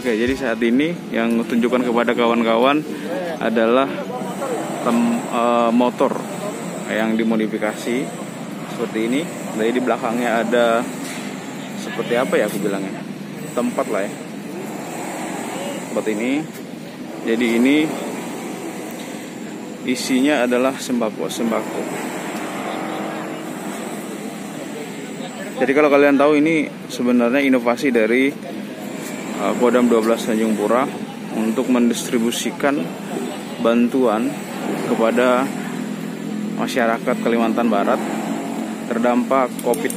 Oke, jadi saat ini yang tunjukkan kepada kawan-kawan adalah motor yang dimodifikasi seperti ini. Jadi di belakangnya ada seperti apa ya aku bilangnya, tempat lah ya, seperti ini. Jadi ini isinya adalah sembako. Jadi kalau kalian tahu, ini sebenarnya inovasi dari Kodam 12 Tanjung Pura untuk mendistribusikan bantuan kepada masyarakat Kalimantan Barat terdampak COVID.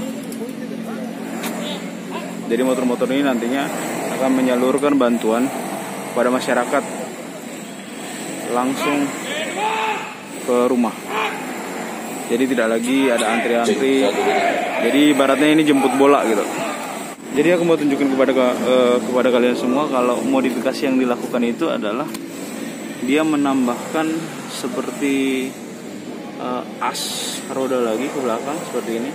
Jadi motor-motor ini nantinya akan menyalurkan bantuan kepada masyarakat langsung ke rumah. Jadi tidak lagi ada antri-antri. Jadi ibaratnya ini jemput bola gitu. Jadi aku mau tunjukin kepada kalian semua kalau modifikasi yang dilakukan itu adalah dia menambahkan seperti as roda lagi ke belakang seperti ini.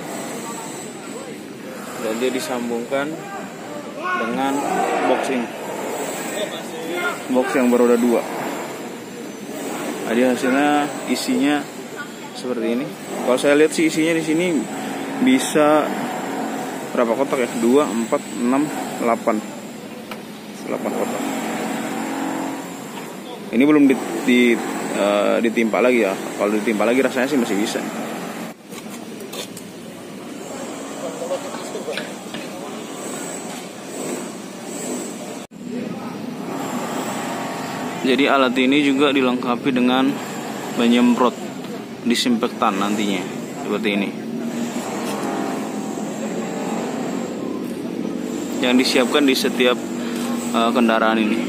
Dan dia disambungkan dengan box yang beroda 2. Jadi hasilnya isinya seperti ini. Kalau saya lihat sih isinya di sini bisa berapa kotak ya? 2, 4, 6, 8 kotak. Ini belum ditimpa lagi ya. Kalau ditimpa lagi rasanya sih masih bisa. Jadi alat ini juga dilengkapi dengan penyemprot disinfektan nantinya seperti ini. Yang disiapkan di setiap kendaraan ini.